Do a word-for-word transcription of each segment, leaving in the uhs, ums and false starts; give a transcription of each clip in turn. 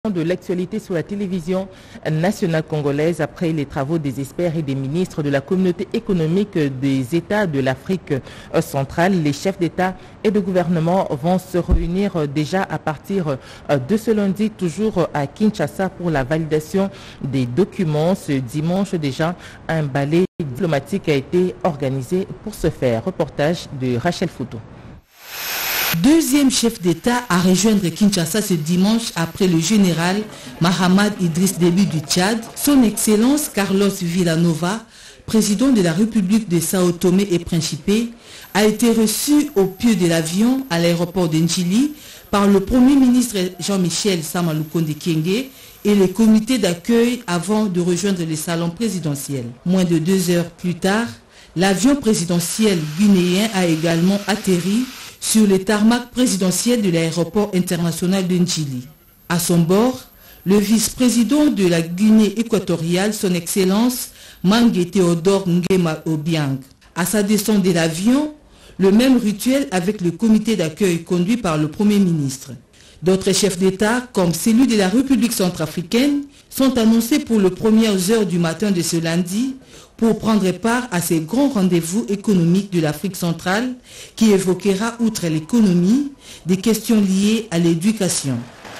De l'actualité sur la télévision nationale congolaise après les travaux des experts et des ministres de la communauté économique des États de l'Afrique centrale. Les chefs d'État et de gouvernement vont se réunir déjà à partir de ce lundi, toujours à Kinshasa, pour la validation des documents. Ce dimanche déjà, un ballet diplomatique a été organisé pour ce faire. Reportage de Rachel Fouto. Deuxième chef d'État à rejoindre Kinshasa ce dimanche après le général Mahamad Idriss Déby du Tchad, son Excellence Carlos Villanova, président de la République de Sao Tomé et Principe, a été reçu au pied de l'avion à l'aéroport de Njili par le Premier ministre Jean-Michel Sama Lukonde Kyenge et le comité d'accueil avant de rejoindre le salon présidentiel. Moins de deux heures plus tard, l'avion présidentiel guinéen a également atterri sur le tarmac présidentiel de l'aéroport international de Njili. À son bord, le vice-président de la Guinée équatoriale, son Excellence Mangue Théodore Nguema Obiang. À sa descente de l'avion, le même rituel avec le comité d'accueil conduit par le Premier ministre. D'autres chefs d'État, comme celui de la République centrafricaine, sont annoncés pour les premières heures du matin de ce lundi pour prendre part à ces grands rendez-vous économiques de l'Afrique centrale qui évoquera, outre l'économie, des questions liées à l'éducation.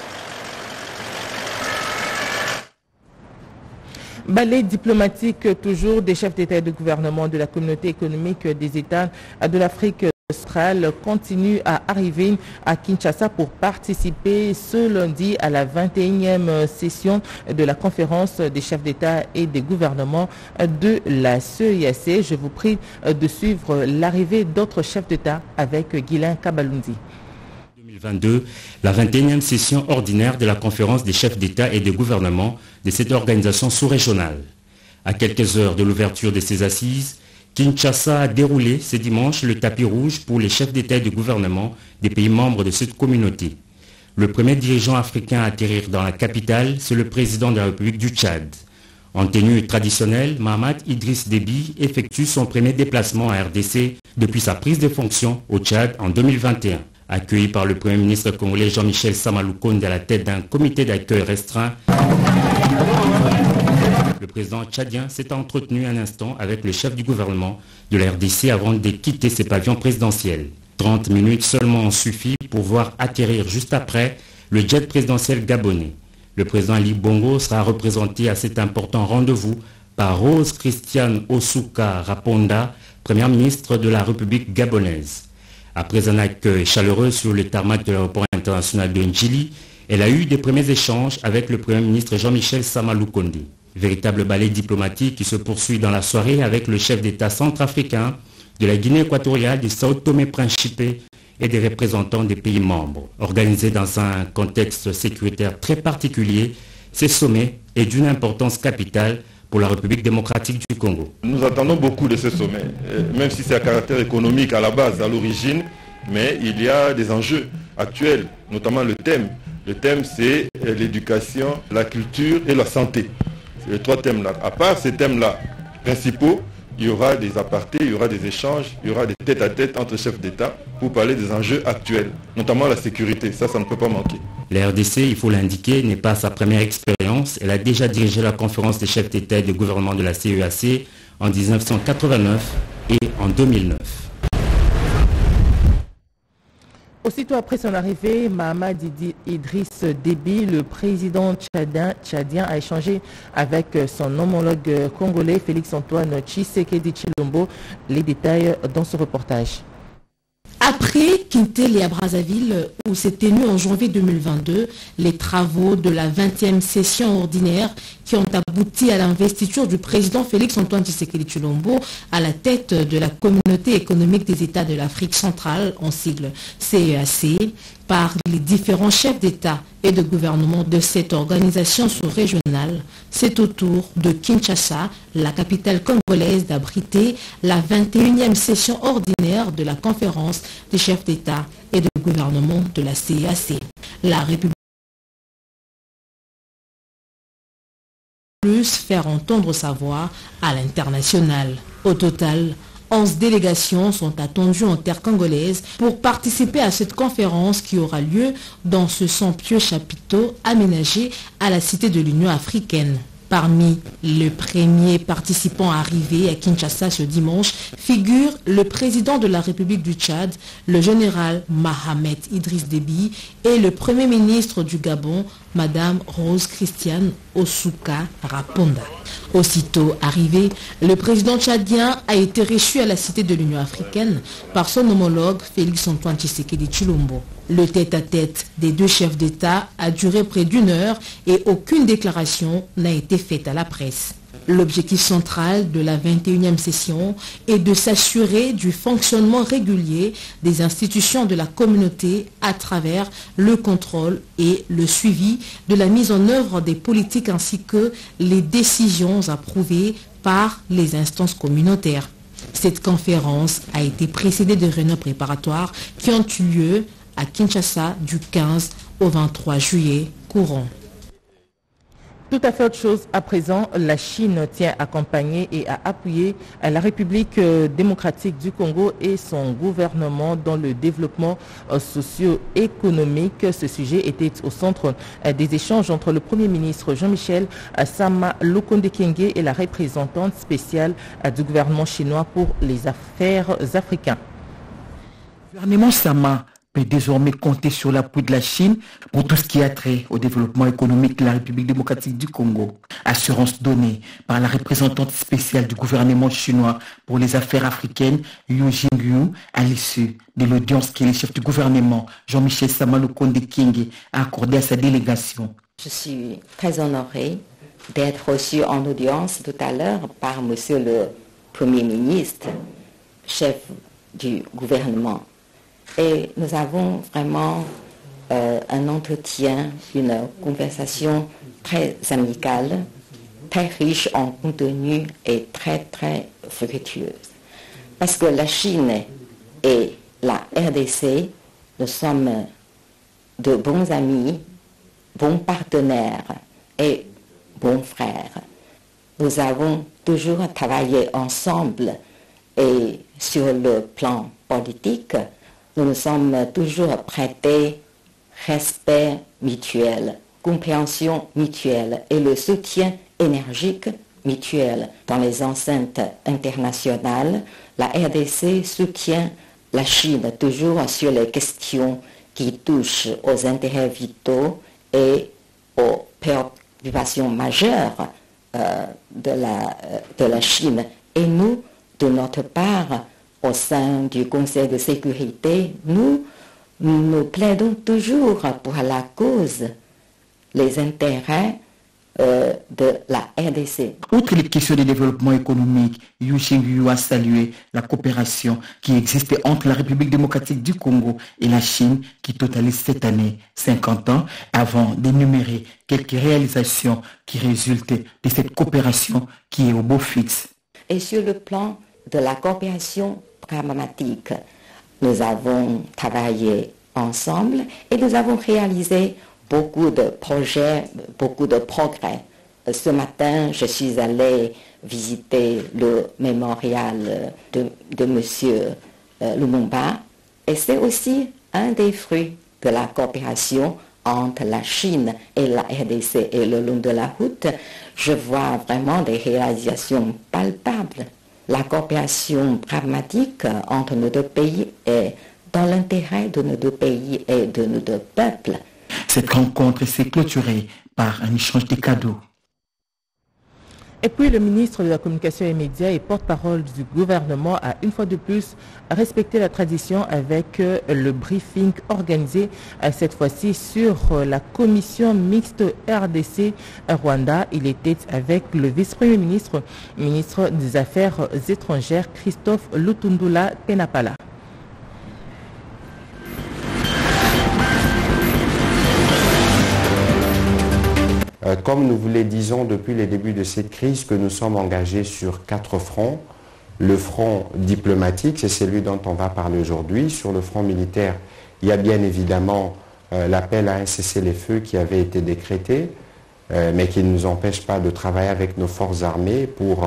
Ballet diplomatique toujours des chefs d'État et de gouvernement de la communauté économique des États de l'Afrique centrale continue à arriver à Kinshasa pour participer ce lundi à la vingt et unième session de la conférence des chefs d'État et des gouvernements de la C E I A C. Je vous prie de suivre l'arrivée d'autres chefs d'État avec Guilain Kabalundi. deux mille vingt-deux, la vingt et unième session ordinaire de la conférence des chefs d'État et de gouvernement de cette organisation sous-régionale. À quelques heures de l'ouverture de ces assises, Kinshasa a déroulé ce dimanche le tapis rouge pour les chefs d'État et de gouvernement des pays membres de cette communauté. Le premier dirigeant africain à atterrir dans la capitale, c'est le président de la République du Tchad. En tenue traditionnelle, Mahamad Idriss Déby effectue son premier déplacement à R D C depuis sa prise de fonction au Tchad en deux mille vingt et un. Accueilli par le Premier ministre congolais Jean-Michel Sama Lukonde à la tête d'un comité d'accueil restreint, le président tchadien s'est entretenu un instant avec le chef du gouvernement de la R D C avant de quitter ses pavillons présidentiels. trente minutes seulement ont suffi pour voir atterrir juste après le jet présidentiel gabonais. Le président Ali Bongo sera représenté à cet important rendez-vous par Rose Christiane Osuka Raponda, première ministre de la République gabonaise. Après un accueil chaleureux sur le tarmac de l'aéroport international de Njili, elle a eu des premiers échanges avec le Premier ministre Jean-Michel Sama Lukonde. Véritable ballet diplomatique qui se poursuit dans la soirée avec le chef d'État centrafricain, de la Guinée équatoriale, du Sao Tomé Principe et des représentants des pays membres. Organisé dans un contexte sécuritaire très particulier, ce sommet est d'une importance capitale pour la République démocratique du Congo. Nous attendons beaucoup de ce sommet, même si c'est à caractère économique à la base, à l'origine, mais il y a des enjeux actuels, notamment le thème. Le thème, c'est l'éducation, la culture et la santé. C'est les trois thèmes-là. À part ces thèmes-là principaux, il y aura des apartés, il y aura des échanges, il y aura des tête-à-tête entre chefs d'État pour parler des enjeux actuels, notamment la sécurité. Ça, ça ne peut pas manquer. La R D C, il faut l'indiquer, n'est pas sa première expérience. Elle a déjà dirigé la conférence des chefs d'État et de gouvernement de la C E I A C en mille neuf cent quatre-vingt-neuf et en deux mille neuf. Aussitôt après son arrivée, Mahamad Idriss Déby, le président tchadien, tchadien, a échangé avec son homologue congolais Félix-Antoine Tshisekedi Tshilombo. Les détails dans ce reportage. Après Kinshasa et à Brazzaville, où s'est tenu en janvier deux mille vingt-deux les travaux de la vingtième session ordinaire qui ont abouti à l'investiture du président Félix-Antoine Tshisekedi Tshilombo à la tête de la communauté économique des États de l'Afrique centrale, en sigle C E I A C, par les différents chefs d'État et de gouvernement de cette organisation sous-régionale, c'est au tour de Kinshasa, la capitale congolaise, d'abriter la vingt et unième session ordinaire de la conférence des chefs d'État et de gouvernement de la C E I A C. La République plus faire entendre sa voix à l'international. Au total, onze délégations sont attendues en terre congolaise pour participer à cette conférence qui aura lieu dans ce somptueux chapiteau aménagé à la Cité de l'Union africaine. Parmi les premiers participants arrivés à Kinshasa ce dimanche figure le président de la République du Tchad, le général Mahamat Idriss Déby, et le premier ministre du Gabon, Madame Rose Christiane Osuka Raponda. Aussitôt arrivé, le président tchadien a été reçu à la Cité de l'Union africaine par son homologue Félix Antoine Tshisekedi Tshilombo. Le tête-à-tête des deux chefs d'État a duré près d'une heure et aucune déclaration n'a été faite à la presse. L'objectif central de la vingt et unième session est de s'assurer du fonctionnement régulier des institutions de la communauté à travers le contrôle et le suivi de la mise en œuvre des politiques ainsi que les décisions approuvées par les instances communautaires. Cette conférence a été précédée de réunions préparatoires qui ont eu lieu à Kinshasa du quinze au vingt-trois juillet courant. Tout à fait autre chose. À présent, la Chine tient à accompagner et à appuyer la République démocratique du Congo et son gouvernement dans le développement socio-économique. Ce sujet était au centre des échanges entre le Premier ministre Jean-Michel Sama Lukonde Kyenge et la représentante spéciale du gouvernement chinois pour les affaires africaines. Le gouvernement Sama peut désormais compter sur l'appui de la Chine pour tout ce qui a trait au développement économique de la République démocratique du Congo. Assurance donnée par la représentante spéciale du gouvernement chinois pour les affaires africaines, Yu Jingyu, à l'issue de l'audience que le chef du gouvernement, Jean-Michel Sama Lukonde Kyenge, a accordée à sa délégation. Je suis très honorée d'être reçue en audience tout à l'heure par Monsieur le Premier ministre, chef du gouvernement. Et nous avons vraiment euh, un entretien, une conversation très amicale, très riche en contenu et très très fructueuse. Parce que la Chine et la R D C, nous sommes de bons amis, bons partenaires et bons frères. Nous avons toujours travaillé ensemble et sur le plan politique, nous nous sommes toujours prêtés respect mutuel, compréhension mutuelle et le soutien énergique mutuel. Dans les enceintes internationales, la R D C soutient la Chine toujours sur les questions qui touchent aux intérêts vitaux et aux préoccupations majeures euh, de, la, de la Chine. Et nous, de notre part, au sein du Conseil de sécurité, nous, nous plaidons toujours pour la cause, les intérêts euh, de la R D C. Outre les questions de développement économique, Yu Jingyu a salué la coopération qui existait entre la République démocratique du Congo et la Chine, qui totalise cette année cinquante ans, avant d'énumérer quelques réalisations qui résultent de cette coopération qui est au beau fixe. Et sur le plan de la coopération pragmatique, nous avons travaillé ensemble et nous avons réalisé beaucoup de projets, beaucoup de progrès. Ce matin, je suis allée visiter le mémorial de, de M. Lumumba et c'est aussi un des fruits de la coopération entre la Chine et la R D C. Et le long de la route, je vois vraiment des réalisations palpables. La coopération pragmatique entre nos deux pays est dans l'intérêt de nos deux pays et de nos deux peuples. Cette rencontre s'est clôturée par un échange de cadeaux. Et puis le ministre de la Communication et Médias et porte-parole du gouvernement a une fois de plus respecté la tradition avec le briefing organisé cette fois-ci sur la commission mixte R D C-Rwanda. Il était avec le vice-premier ministre, ministre des Affaires étrangères, Christophe Lutundula Penapala. Comme nous vous le disons depuis le début de cette crise, que nous sommes engagés sur quatre fronts. Le front diplomatique, c'est celui dont on va parler aujourd'hui. Sur le front militaire, il y a bien évidemment euh, l'appel à un cessez-le-feu qui avait été décrété, euh, mais qui ne nous empêche pas de travailler avec nos forces armées pour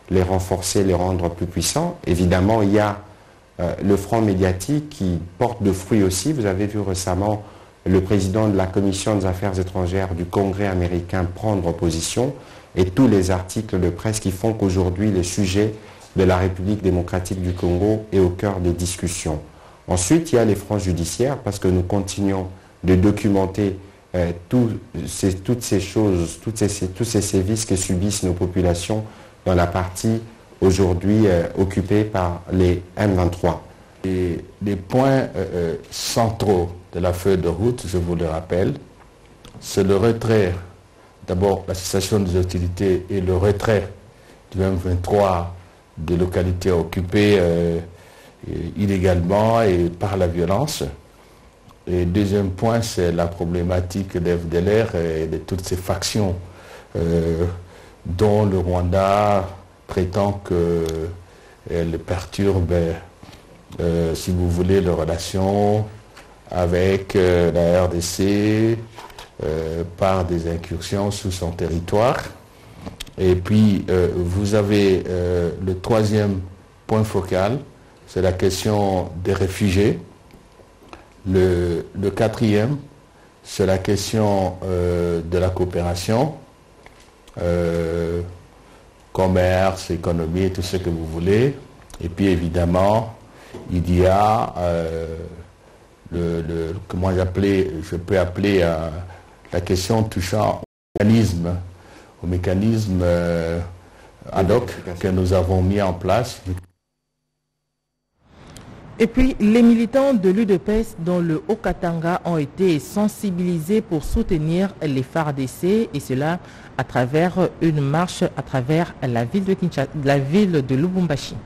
les renforcer, les rendre plus puissants. Évidemment, il y a euh, le front médiatique qui porte de fruits aussi. Vous avez vu récemment le président de la Commission des affaires étrangères du Congrès américain prendre position, et tous les articles de presse qui font qu'aujourd'hui le sujet de la République démocratique du Congo est au cœur des discussions. Ensuite, il y a les fronts judiciaires, parce que nous continuons de documenter euh, tout, ces, toutes ces choses, toutes ces, tous ces sévices que subissent nos populations dans la partie aujourd'hui euh, occupée par les M vingt-trois. Et les points euh, centraux de la feuille de route, je vous le rappelle, c'est le retrait, d'abord la cessation des hostilités et le retrait du M vingt-trois des localités occupées euh, illégalement et par la violence. Et deuxième point, c'est la problématique des F D L R et de toutes ces factions euh, dont le Rwanda prétend qu'elles perturbent, euh, si vous voulez, les relations avec euh, la R D C euh, par des incursions sous son territoire. Et puis, euh, vous avez euh, le troisième point focal, c'est la question des réfugiés. Le, le quatrième, c'est la question euh, de la coopération, euh, commerce, économie, tout ce que vous voulez. Et puis, évidemment, il y a euh, le, le, comment j'appelais, je peux appeler euh, la question touchant au mécanisme, au mécanisme euh, ad hoc que nous avons mis en place. Et puis, les militants de l'U D P S dans le Haut-Katanga ont été sensibilisés pour soutenir les F A R D C, et cela à travers une marche à travers la ville de Kinshasa, la ville de Lubumbashi.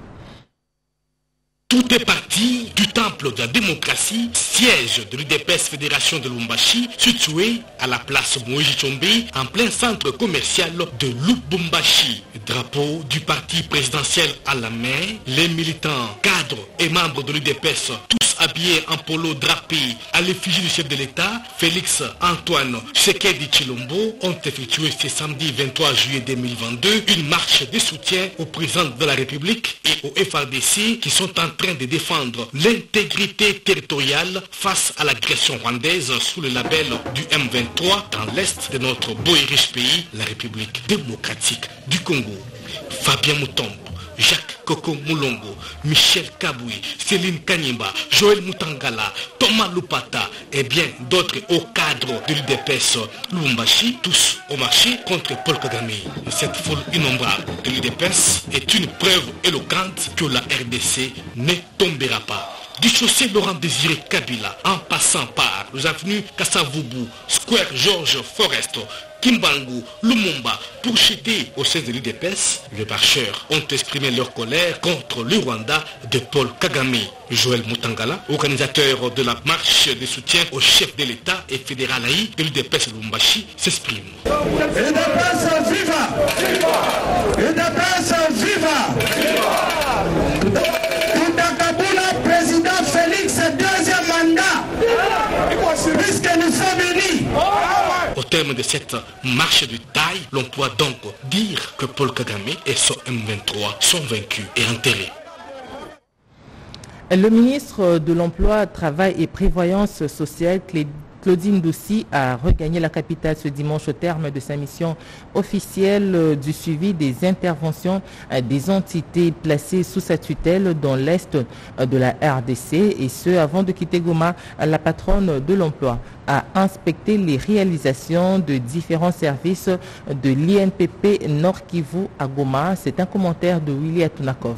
Tout est parti du temple de la démocratie, siège de l'U D P S Fédération de Lubumbashi, situé à la place Moïse Tshombe, en plein centre commercial de Lubumbashi. Drapeau du parti présidentiel à la main, les militants, cadres et membres de l'U D P S, tous habillés en polo drapé à l'effigie du chef de l'État, Félix Antoine Tshisekedi Tshilombo, ont effectué ce samedi vingt-trois juillet deux mille vingt-deux une marche de soutien au président de la République et au F A R D C qui sont en train de défendre l'intégrité territoriale face à l'agression rwandaise sous le label du M vingt-trois dans l'est de notre beau et riche pays, la République démocratique du Congo. Fabien Mutombo, Jacques Koko Moulongo, Michel Kaboui, Céline Kanyimba, Joël Mutangala, Thomas Lupata et bien d'autres hauts cadres de l'U D P S Lubumbashi, tous au marché contre Paul Kagame. Cette foule innombrable de l'U D P S est une preuve éloquente que la R D C ne tombera pas. Du chaussée Laurent Désiré Kabila, en passant par les avenues Kassavubu, Square Georges Forest, Kimbangu, Lumumba, pour chuter au sein de l'U D P S, les marcheurs ont exprimé leur colère contre le Rwanda de Paul Kagame. Joël Mutangala, organisateur de la marche de soutien au chef de l'État et fédéral Aïe de l'U D P S Lubumbashi, s'exprime. l'U D P S viva! l'U D P S viva! Utakabula, président Félix, deuxième mandat, puisque nous sommes unis. Au terme de cette marche de taille, l'on peut donc dire que Paul Kagame et son M vingt-trois sont vaincus et enterrés. Le ministre de l'Emploi, Travail et Prévoyance sociale, Claudine Doucy, a regagné la capitale ce dimanche au terme de sa mission officielle du suivi des interventions des entités placées sous sa tutelle dans l'Est de la R D C, et ce avant de quitter Goma. La patronne de l'emploi a inspecté les réalisations de différents services de l'I N P P Nord Kivu à Goma. C'est un commentaire de Willy Atunakov.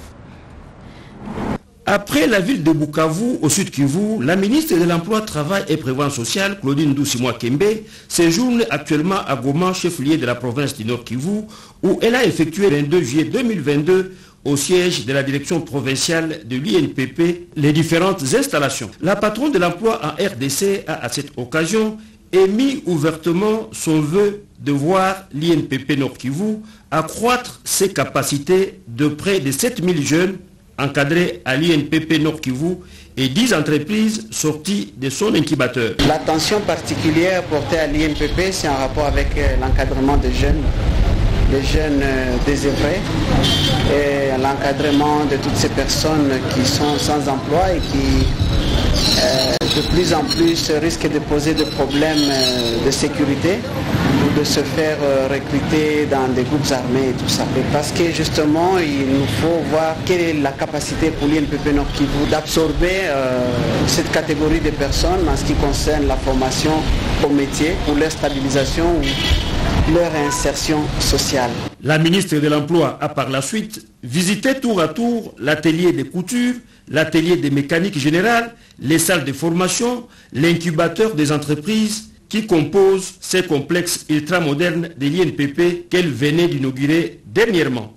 Après la ville de Bukavu, au sud Kivu, la ministre de l'Emploi, Travail et Prévoyance sociale, Claudine Doucy Mwakembe, séjourne actuellement à Goma, chef-lieu de la province du Nord Kivu, où elle a effectué le vingt-deux juillet deux mille vingt-deux au siège de la direction provinciale de l'I N P P les différentes installations. La patronne de l'emploi en R D C a à cette occasion émis ouvertement son vœu de voir l'I N P P Nord Kivu accroître ses capacités de près de sept mille jeunes encadré à l'I N P P Nord Kivu et dix entreprises sorties de son incubateur. L'attention particulière portée à l'I N P P, c'est en rapport avec l'encadrement des jeunes les jeunes désœuvrés et l'encadrement de toutes ces personnes qui sont sans emploi et qui euh, de plus en plus risquent de poser des problèmes de sécurité ou de se faire recruter dans des groupes armés et tout ça. Et parce que justement, il nous faut voir quelle est la capacité pour l'I N P P Nord Kivu d'absorber euh, cette catégorie de personnes en ce qui concerne la formation au métier pour leur stabilisation ou leur insertion sociale. La ministre de l'Emploi a par la suite visité tour à tour l'atelier de couture, l'atelier de mécanique générale, les salles de formation, l'incubateur des entreprises qui composent ces complexes ultramodernes de l'I N P P qu'elle venait d'inaugurer dernièrement.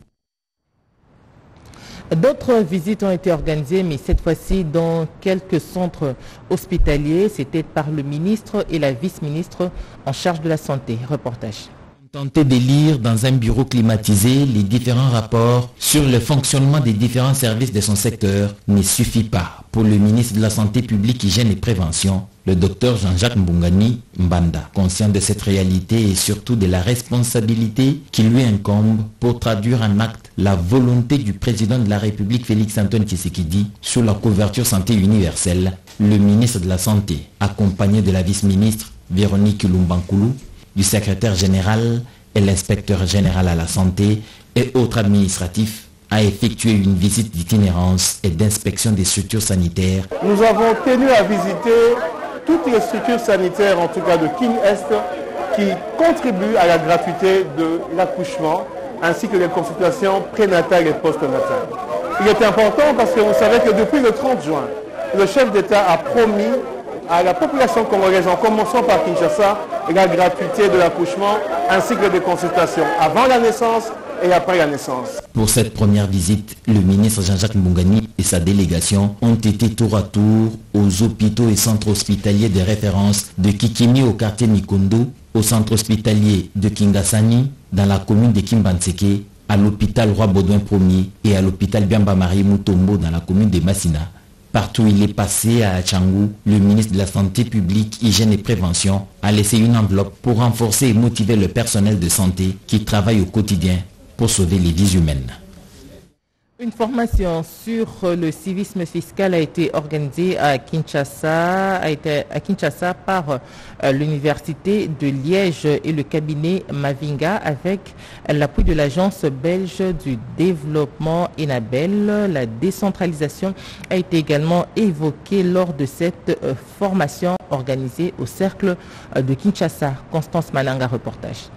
D'autres visites ont été organisées, mais cette fois-ci dans quelques centres hospitaliers. C'était par le ministre et la vice-ministre en charge de la santé. Reportage. Tenter de lire dans un bureau climatisé les différents rapports sur le fonctionnement des différents services de son secteur ne suffit pas. Pour le ministre de la Santé publique, Hygiène et Prévention, le docteur Jean-Jacques Mbungani Mbanda, conscient de cette réalité et surtout de la responsabilité qui lui incombe pour traduire en acte la volonté du président de la République Félix-Antoine Tshisekedi sur la couverture santé universelle, le ministre de la Santé, accompagné de la vice-ministre Véronique Lumbankoulou, du secrétaire général et l'inspecteur général à la santé et autres administratifs, a effectué une visite d'itinérance et d'inspection des structures sanitaires. Nous avons tenu à visiter toutes les structures sanitaires, en tout cas de King Est, qui contribuent à la gratuité de l'accouchement, ainsi que les consultations prénatales et postnatales. Il est important parce que vous savez que depuis le trente juin, le chef d'État a promis à la population congolaise, en commençant par Kinshasa, la gratuité de l'accouchement ainsi que des consultations avant la naissance et après la naissance. Pour cette première visite, le ministre Jean-Jacques Mbungani et sa délégation ont été tour à tour aux hôpitaux et centres hospitaliers de référence de Kikimi au quartier Mikondo, au centre hospitalier de Kingasani, dans la commune de Kimbanseke, à l'hôpital Roi-Baudouin Ier et à l'hôpital Biamba-Marie Mutombo dans la commune de Massina. Partout où il est passé à Tchangou, le ministre de la Santé publique, Hygiène et Prévention a laissé une enveloppe pour renforcer et motiver le personnel de santé qui travaille au quotidien pour sauver les vies humaines. Une formation sur le civisme fiscal a été organisée à Kinshasa, a été à Kinshasa par euh, l'université de Liège et le cabinet Mavinga avec l'appui de l'agence belge du développement Enabel. La décentralisation a été également évoquée lors de cette euh, formation organisée au cercle euh, de Kinshasa. Constance Malanga, reportage.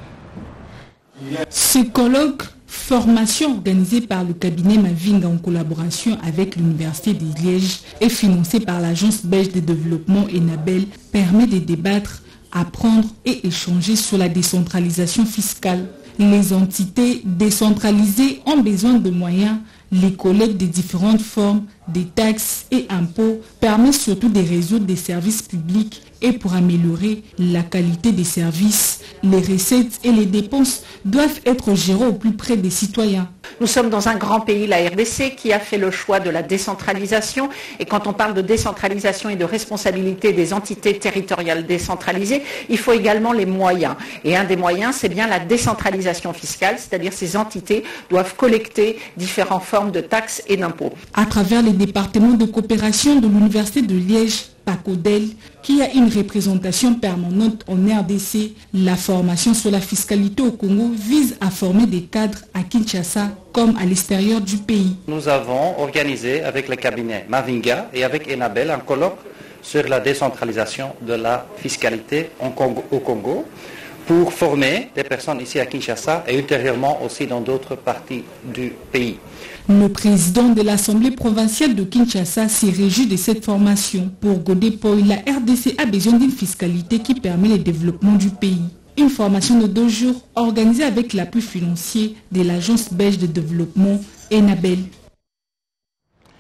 Ce colloque, formation organisée par le cabinet Mavinga en collaboration avec l'université de Liège et financée par l'agence belge de développement Enabel, permet de débattre, apprendre et échanger sur la décentralisation fiscale. Les entités décentralisées ont besoin de moyens. Les collectes des différentes formes des taxes et impôts permettent surtout de résoudre des services publics et pour améliorer la qualité des services, les recettes et les dépenses doivent être gérées au plus près des citoyens. Nous sommes dans un grand pays, la R D C, qui a fait le choix de la décentralisation. Et quand on parle de décentralisation et de responsabilité des entités territoriales décentralisées, il faut également les moyens. Et un des moyens, c'est bien la décentralisation fiscale, c'est-à-dire ces entités doivent collecter différentes formes de taxes et d'impôts. À travers les départements de coopération de l'Université de Liège, PACODEL, qui a une représentation permanente en R D C, la formation sur la fiscalité au Congo vise à former des cadres à Kinshasa comme à l'extérieur du pays. Nous avons organisé avec le cabinet Mavinga et avec Enabel un colloque sur la décentralisation de la fiscalité en Congo, au Congo pour former des personnes ici à Kinshasa et ultérieurement aussi dans d'autres parties du pays. Le président de l'Assemblée provinciale de Kinshasa s'est réjoui de cette formation. Pour Godé Poy, la R D C a besoin d'une fiscalité qui permet le développement du pays. Une formation de deux jours organisée avec l'appui financier de l'agence belge de développement Enabel.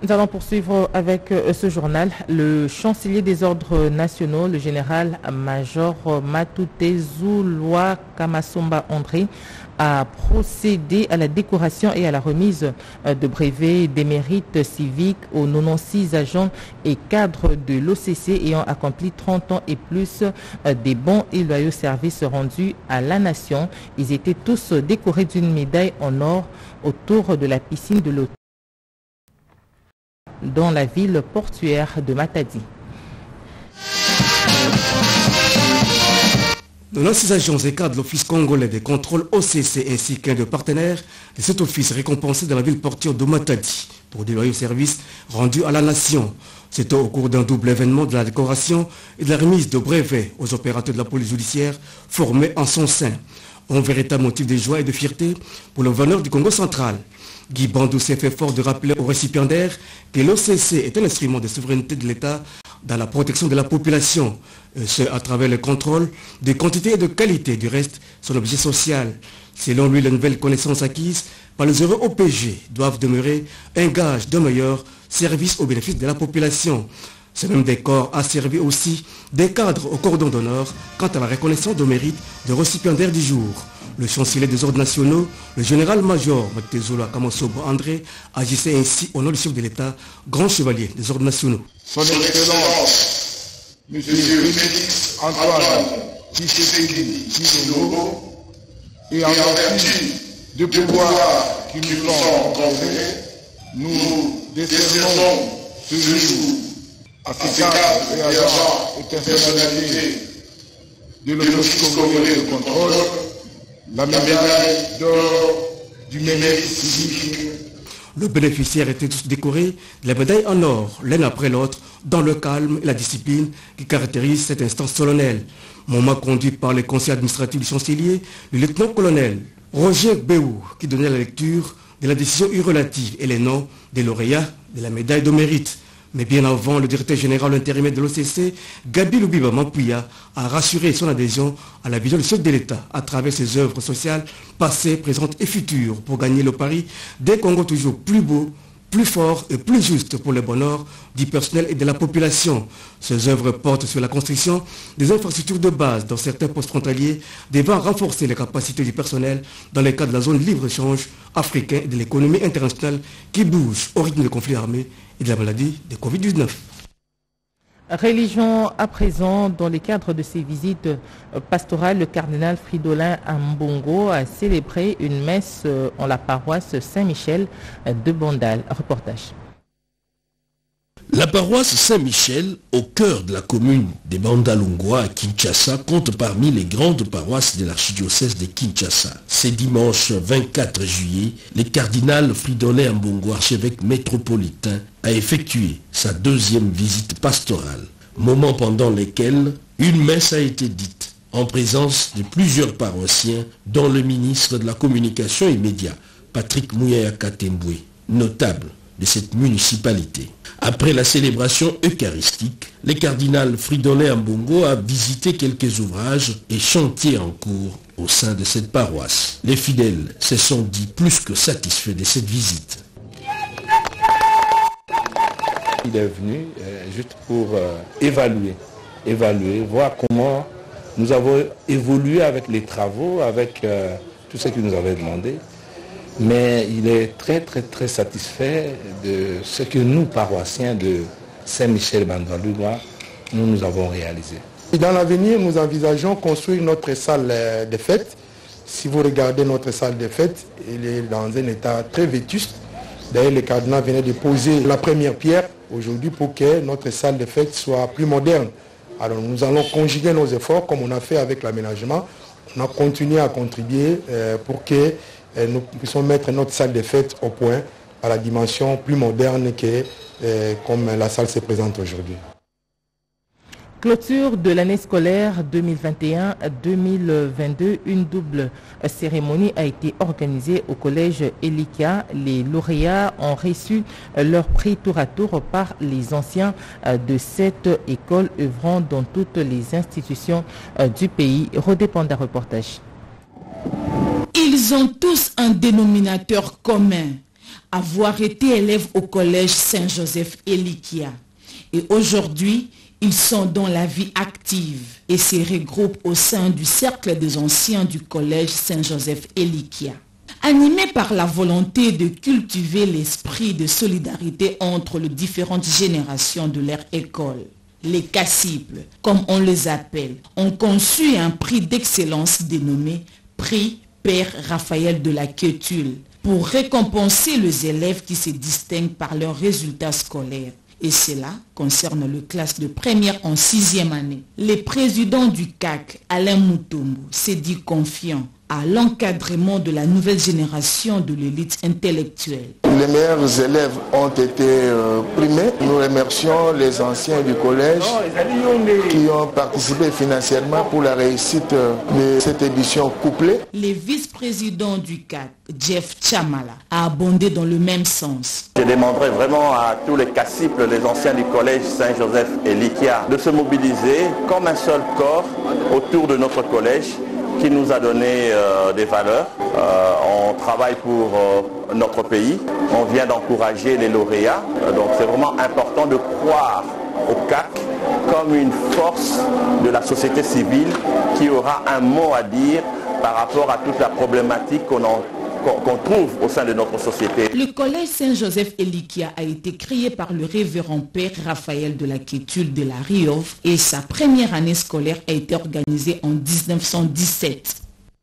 Nous allons poursuivre avec ce journal. Le chancelier des ordres nationaux, le général-major Matute Zouloua Kamasomba André, a procédé à la décoration et à la remise de brevets des mérites civiques aux quatre-vingt-seize agents et cadres de l'O C C ayant accompli trente ans et plus des bons et loyaux services rendus à la nation. Ils étaient tous décorés d'une médaille en or autour de la piscine de l'hôtel dans la ville portuaire de Matadi. quatre-vingt-seize agents et cadres de l'Office congolais des contrôles O C C ainsi qu'un de partenaires de cet office récompensé dans la ville portuaire de Matadi pour des loyaux services rendus à la nation. C'était au cours d'un double événement de la décoration et de la remise de brevets aux opérateurs de la police judiciaire formés en son sein. Un véritable motif de joie et de fierté pour le gouverneur du Congo central. Guy Bandou s'est fait fort de rappeler aux récipiendaires que l'O C C est un instrument de souveraineté de l'État dans la protection de la population, et ce à travers le contrôle de quantité et de qualité du reste, son objet social. Selon lui, les nouvelles connaissances acquises par les heureux O P G doivent demeurer un gage de meilleur service au bénéfice de la population. Ce même décor a servi aussi des cadres au cordon d'honneur quant à la reconnaissance de mérite des récipiendaires du jour. Le chancelier des ordres nationaux, le général-major Matute Zouloua Kamasomba André, agissait ainsi au nom du chef de l'État, grand chevalier des ordres nationaux. Son Excellence, M. Félix Antoine Tshisekedi Tshilombo, et en vertu du pouvoir qui nous sont accordés, nous décernons ce jour à ces cadres et agents et personnalités de l'Office congolais de contrôle la médaille d'or du mérite civique. Le bénéficiaire était tous décoré de la médaille en or, l'un après l'autre, dans le calme et la discipline qui caractérise cette instance solennelle. Moment conduit par le conseil administratif du chancelier, le lieutenant-colonel Roger Béou, qui donnait la lecture de la décision relative et les noms des lauréats de la médaille de mérite. Mais bien avant, le directeur général intérimaire de l'O C C, Gabi Loubiba Mampouya, a rassuré son adhésion à la vision du chef de l'État à travers ses œuvres sociales passées, présentes et futures pour gagner le pari d'un Congo toujours plus beau, plus fort et plus juste pour le bonheur du personnel et de la population. Ces œuvres portent sur la construction des infrastructures de base dans certains postes frontaliers, devant renforcer les capacités du personnel dans le cadre de la zone libre-échange africaine et de l'économie internationale qui bouge au rythme des conflits armés et de la maladie de Covid dix-neuf. Religion à présent, dans le cadre de ses visites pastorales, le cardinal Fridolin Ambongo a célébré une messe en la paroisse Saint-Michel de Bandal. Reportage. La paroisse Saint-Michel, au cœur de la commune de Bandalungwa à Kinshasa, compte parmi les grandes paroisses de l'archidiocèse de Kinshasa. Ce dimanche vingt-quatre juillet, le cardinal Fridolin Ambongo, archevêque métropolitain, a effectué sa deuxième visite pastorale, moment pendant lequel une messe a été dite en présence de plusieurs paroissiens, dont le ministre de la Communication et Médias, Patrick Mouyaya Katemboué, notable de cette municipalité. Après la célébration eucharistique, le cardinal Fridolin Ambongo a visité quelques ouvrages et chantiers en cours au sein de cette paroisse. Les fidèles se sont dit plus que satisfaits de cette visite. Il est venu euh, juste pour euh, évaluer, évaluer, voir comment nous avons évolué avec les travaux, avec euh, tout ce qu'il nous avait demandé. Mais il est très très très satisfait de ce que nous, paroissiens de Saint-Michel-Bandalungwa, nous nous avons réalisé. Et dans l'avenir, nous envisageons construire notre salle de fête. Si vous regardez notre salle de fête, elle est dans un état très vétuste. D'ailleurs, le cardinal venait de poser la première pierre aujourd'hui pour que notre salle de fête soit plus moderne. Alors nous allons conjuguer nos efforts comme on a fait avec l'aménagement. On a continué à contribuer euh, pour que euh, nous puissions mettre notre salle de fête au point à la dimension plus moderne que euh, comme la salle se présente aujourd'hui. Clôture de l'année scolaire deux mille vingt et un deux mille vingt-deux, une double cérémonie a été organisée au collège Elika. Les lauréats ont reçu leur prix tour à tour par les anciens de cette école œuvrant dans toutes les institutions du pays. Redépendant reportage. Ils ont tous un dénominateur commun. avoir été élèves au collège Saint-Joseph Elikia. Et aujourd'hui, ils sont dans la vie active et se regroupent au sein du cercle des anciens du collège Saint-Joseph Elikia. Animés par la volonté de cultiver l'esprit de solidarité entre les différentes générations de leur école, les casciples, comme on les appelle, ont conçu un prix d'excellence dénommé Prix Père Raphaël de la Quétule pour récompenser les élèves qui se distinguent par leurs résultats scolaires. Et cela concerne le classe de première en sixième année. Le président du C A C, Alain Moutombo, s'est dit confiant à l'encadrement de la nouvelle génération de l'élite intellectuelle. Les meilleurs élèves ont été euh, primés. Nous remercions les anciens du collège qui ont participé financièrement pour la réussite de cette édition couplée. Le vice-président du C A C, Jeff Chamala, a abondé dans le même sens. Je demanderai vraiment à tous les casciples, les anciens du collège Saint-Joseph Elikia, de se mobiliser comme un seul corps autour de notre collège qui nous a donné euh, des valeurs. Euh, on travaille pour euh, notre pays. On vient d'encourager les lauréats. Euh, donc c'est vraiment important de croire au C A C comme une force de la société civile qui aura un mot à dire par rapport à toute la problématique qu'on en qu'on trouve au sein de notre société. Le collège Saint-Joseph Elikia a été créé par le révérend père Raphaël de la Quétule de la Riove et sa première année scolaire a été organisée en mille neuf cent dix-sept.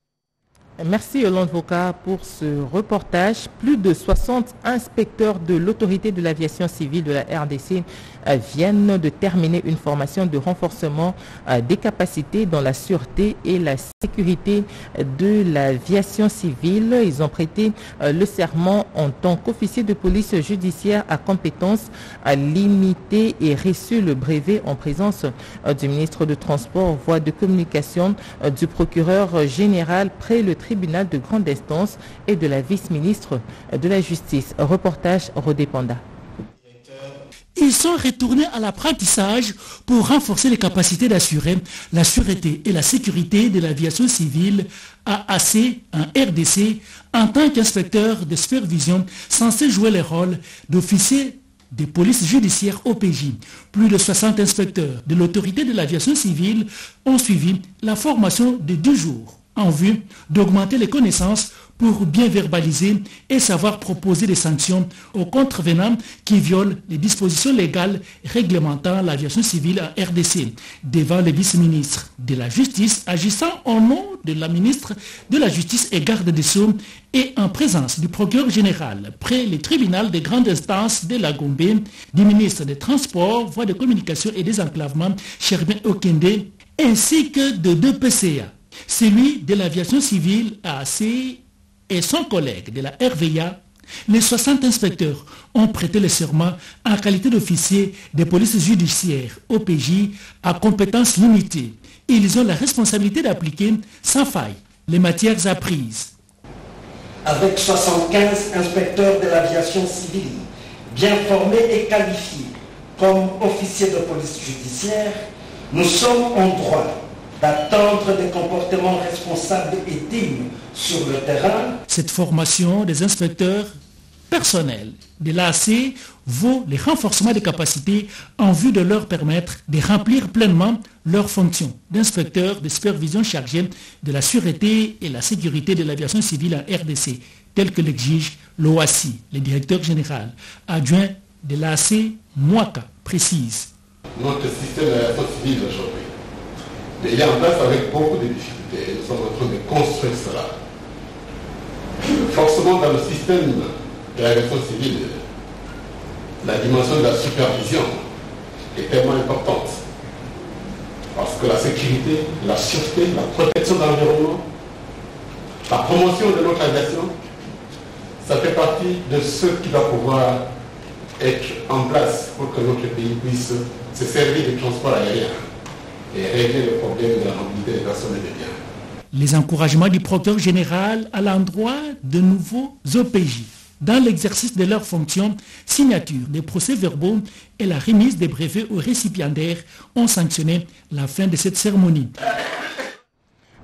Merci Yolande Voka pour ce reportage. Plus de soixante inspecteurs de l'autorité de l'aviation civile de la R D C viennent de terminer une formation de renforcement des capacités dans la sûreté et la sécurité de l'aviation civile. Ils ont prêté le serment en tant qu'officier de police judiciaire à compétences limitées et reçu le brevet en présence du ministre de Transport, voies de communication, du procureur général près le tribunal de grande instance et de la vice-ministre de la Justice. Reportage Rodé Panda. Ils sont retournés à l'apprentissage pour renforcer les capacités d'assurer la sûreté et la sécurité de l'aviation civile A A C en R D C en tant qu'inspecteur de supervision censé jouer le rôle d'officier de police judiciaire O P J. Plus de soixante inspecteurs de l'autorité de l'aviation civile ont suivi la formation de deux jours en vue d'augmenter les connaissances pour bien verbaliser et savoir proposer des sanctions aux contrevenants qui violent les dispositions légales réglementant l'aviation civile en R D C, devant le vice-ministre de la Justice agissant au nom de la ministre de la Justice et garde des Sceaux et en présence du procureur général près le tribunal de grande instance de la Gombe, du ministre des Transports, voies de communication et des enclavements, Cherbin Okende, ainsi que de deux P C A. Celui de l'aviation civile A A C et son collègue de la R V A, les soixante inspecteurs ont prêté le serment en qualité d'officier de police judiciaire O P J à compétences limitées. Ils ont la responsabilité d'appliquer sans faille les matières apprises. Avec soixante-quinze inspecteurs de l'aviation civile, bien formés et qualifiés comme officiers de police judiciaire, nous sommes en droit d'attendre des comportements responsables et dignes sur le terrain. Cette formation des inspecteurs personnels de l'A A C vaut le renforcement des capacités en vue de leur permettre de remplir pleinement leurs fonctions d'inspecteurs de supervision chargés de la sûreté et la sécurité de l'aviation civile en R D C, tel que l'exige l'O A C I. Le directeur général adjoint de l'A A C, Mouaka, précise. Notre système d'aviation civile aujourd'hui, il est en place avec beaucoup de difficultés. Nous sommes en train de construire cela. Forcément, dans le système de l'aviation civile, la dimension de la supervision est tellement importante. Parce que la sécurité, la sûreté, la protection de l'environnement, la promotion de notre aviation, ça fait partie de ce qui va pouvoir être en place pour que notre pays puisse se servir du transport aérien et régler le problème de la mobilité des personnes et des biens. Les encouragements du procureur général à l'endroit de nouveaux O P J dans l'exercice de leurs fonctions, signature des procès-verbaux et la remise des brevets aux récipiendaires ont sanctionné la fin de cette cérémonie.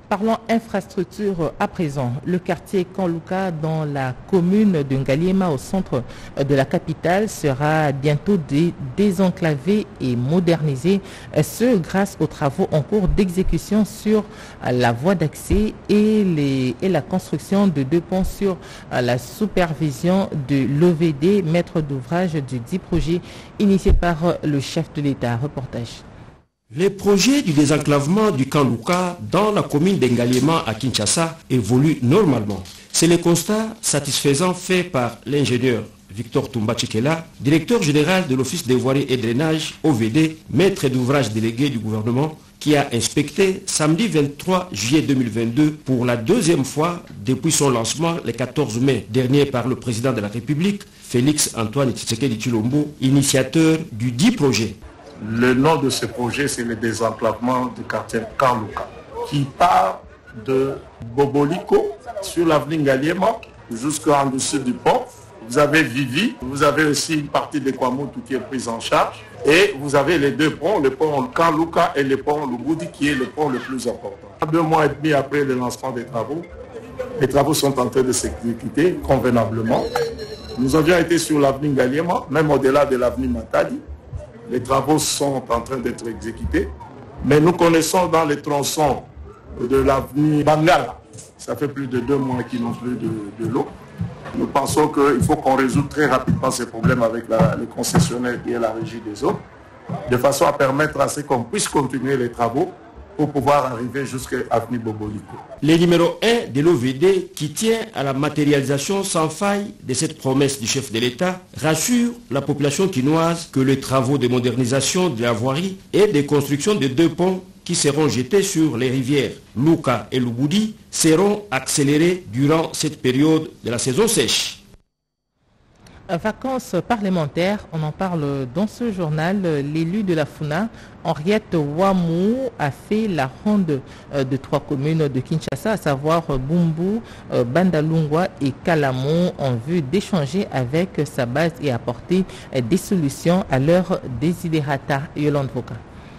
Parlons infrastructure à présent. Le quartier Kanluka dans la commune de Ngaliema au centre de la capitale sera bientôt dé désenclavé et modernisé, ce grâce aux travaux en cours d'exécution sur la voie d'accès et, les, et la construction de deux ponts sur la supervision de l'O V D, maître d'ouvrage du dit projet initié par le chef de l'État. Reportage. Les projets du désenclavement du Kanluka dans la commune d'Engaliema à Kinshasa évoluent normalement. C'est le constat satisfaisant fait par l'ingénieur Victor Toumba Tchekela, directeur général de l'Office des voiries et drainage O V D, maître d'ouvrage délégué du gouvernement, qui a inspecté samedi vingt-trois juillet deux mille vingt-deux pour la deuxième fois depuis son lancement le quatorze mai dernier par le président de la République, Félix Antoine Tshisekedi Tshilombo, initiateur du dit projet. Le nom de ce projet, c'est le désenclavement du quartier Kanluka, qui part de Boboliko, sur l'avenue Ngaliema, jusqu'en dessous du pont. Vous avez Vivi, vous avez aussi une partie de Kwamutu qui est prise en charge. Et vous avez les deux ponts, le pont Kanluka et le pont Lubudi, qui est le pont le plus important. Deux mois et demi après le lancement des travaux, les travaux sont en train de s'exécuter convenablement. Nous avions été sur l'avenue Ngaliema, même au-delà de l'avenue Matadi. Les travaux sont en train d'être exécutés, mais nous connaissons dans les tronçons de l'avenue Bangala, ça fait plus de deux mois qu'ils n'ont plus de, de l'eau. Nous pensons qu'il faut qu'on résout très rapidement ces problèmes avec la, le concessionnaire qui est la régie des eaux, de façon à permettre à ce qu'on puisse continuer les travaux pour pouvoir arriver jusqu'à l'avenue Boboliko. Le numéro un de l'O V D, qui tient à la matérialisation sans faille de cette promesse du chef de l'État, rassure la population quinoise que les travaux de modernisation de la voirie et de construction de deux ponts qui seront jetés sur les rivières Luka et Lubudi seront accélérés durant cette période de la saison sèche. Vacances parlementaires, on en parle dans ce journal. L'élu de la Funa, Henriette Ouamou, a fait la ronde de trois communes de Kinshasa, à savoir Bumbu, Bandalungwa et Kalamon, en vue d'échanger avec sa base et apporter des solutions à leurs desiderata. Yolande Voka.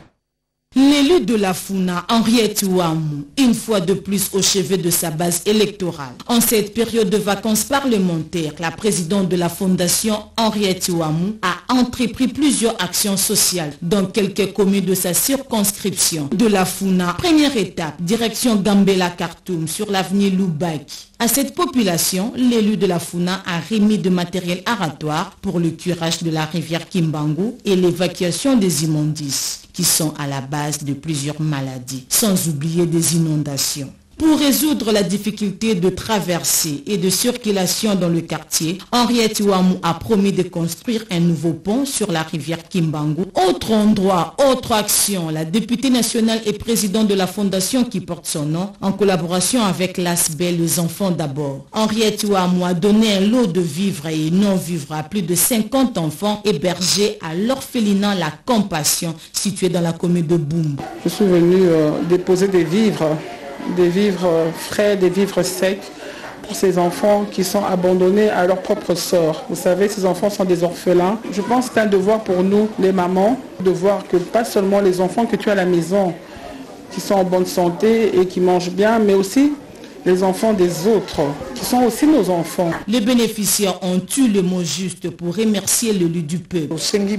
L'élu de la Funa, Henriette Ouamou, une fois de plus au chevet de sa base électorale. En cette période de vacances parlementaires, la présidente de la fondation, Henriette Ouamou, a entrepris plusieurs actions sociales dans quelques communes de sa circonscription. De la Funa, première étape, direction Gambela Khartoum sur l'avenue Loubaki. À cette population, l'élu de la Funa a remis de matériel aratoire pour le curage de la rivière Kimbangu et l'évacuation des immondices qui sont à la base de plusieurs maladies, sans oublier des inondations. Pour résoudre la difficulté de traversée et de circulation dans le quartier, Henriette Ouamou a promis de construire un nouveau pont sur la rivière Kimbangu. Autre endroit, autre action, la députée nationale et présidente de la fondation qui porte son nom, en collaboration avec l'A S B E, les enfants d'abord. Henriette Ouamou a donné un lot de vivres et non-vivres à plus de cinquante enfants hébergés à l'orphelinat La Compassion, situé dans la commune de Bumbu. Je suis venu euh, déposer des vivres. des vivres frais, des vivres secs pour ces enfants qui sont abandonnés à leur propre sort. Vous savez, ces enfants sont des orphelins. Je pense que c'est un devoir pour nous, les mamans, de voir que pas seulement les enfants que tu as à la maison qui sont en bonne santé et qui mangent bien, mais aussi les enfants des autres, qui sont aussi nos enfants. Les bénéficiaires ont eu le mot juste pour remercier l'élu du peuple.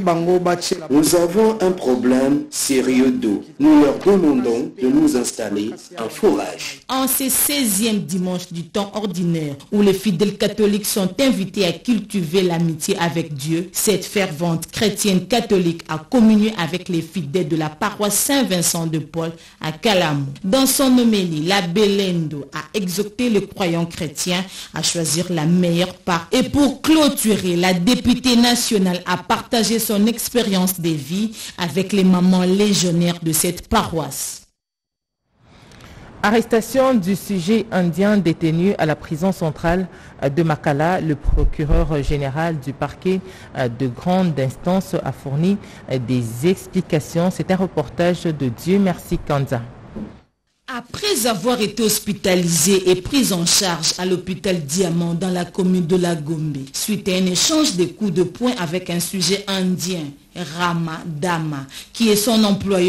Nous avons un problème sérieux d'eau. Nous leur demandons de nous installer un forage. En ce seizième dimanche du temps ordinaire, où les fidèles catholiques sont invités à cultiver l'amitié avec Dieu, cette fervente chrétienne catholique a communié avec les fidèles de la paroisse Saint-Vincent de Paul à Kalamou. Dans son homélie, l'abbé Lendo a exhorté les croyants chrétiens à choisir la meilleure part. Et pour clôturer, la députée nationale a partagé son expérience de vie avec les mamans légionnaires de cette paroisse. Arrestation du sujet indien détenu à la prison centrale de Makala. Le procureur général du parquet de grande instance a fourni des explications. C'est un reportage de Dieu merci Kanza. Après avoir été hospitalisé et pris en charge à l'hôpital Diamant dans la commune de la Gombe, suite à un échange de coups de poing avec un sujet indien, Rama Dama, qui est son employeur,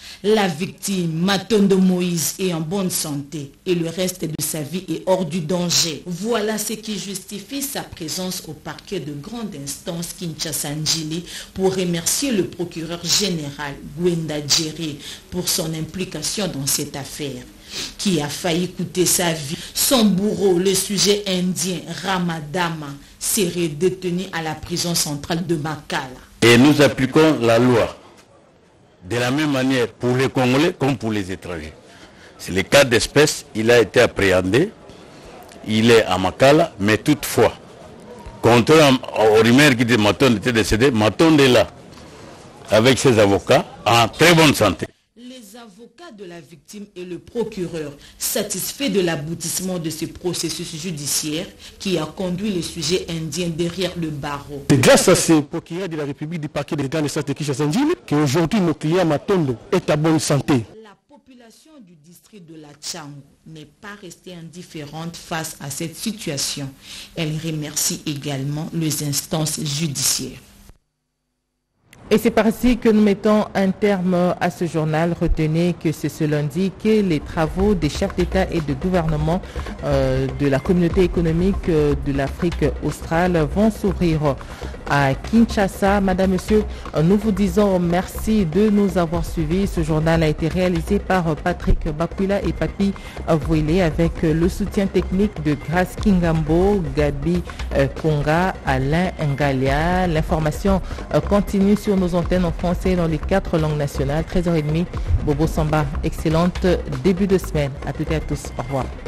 La victime, Matondo Moïse, est en bonne santé et le reste de sa vie est hors du danger. Voilà ce qui justifie sa présence au parquet de grande instance Kinshasa-Njili pour remercier le procureur général Gwenda Djeri pour son implication dans cette affaire qui a failli coûter sa vie. Son bourreau, le sujet indien Ramadama, serait détenu à la prison centrale de Makala. Et nous appliquons la loi de la même manière pour les Congolais comme pour les étrangers. C'est le cas d'espèce, il a été appréhendé, il est à Makala, mais toutefois, contrairement aux rumeurs qui disent que Matonde était décédé, Matonde est là, avec ses avocats, en très bonne santé. Les avocats de la victime et le procureur, satisfaits de l'aboutissement de ce processus judiciaire qui a conduit le sujet indien derrière le barreau. C'est grâce à ce procureur de la République du parquet de grande instance de Kinshasa-Njili qu'aujourd'hui nos clients Matondo est à bonne santé. La population du district de la Tchango n'est pas restée indifférente face à cette situation. Elle remercie également les instances judiciaires. Et c'est par ici que nous mettons un terme à ce journal. Retenez que c'est ce lundi que les travaux des chefs d'État et de gouvernement euh, de la communauté économique euh, de l'Afrique australe vont s'ouvrir à Kinshasa. Madame, Monsieur, nous vous disons merci de nous avoir suivis. Ce journal a été réalisé par Patrick Bakwila et Papi Voile avec le soutien technique de Grace Kingambo, Gabi euh, Konga, Alain Ngalia. L'information euh, continue sur nos antennes en français dans les quatre langues nationales. treize heures trente, Bobo Samba. Excellente début de semaine. À toutes et à tous. Au revoir.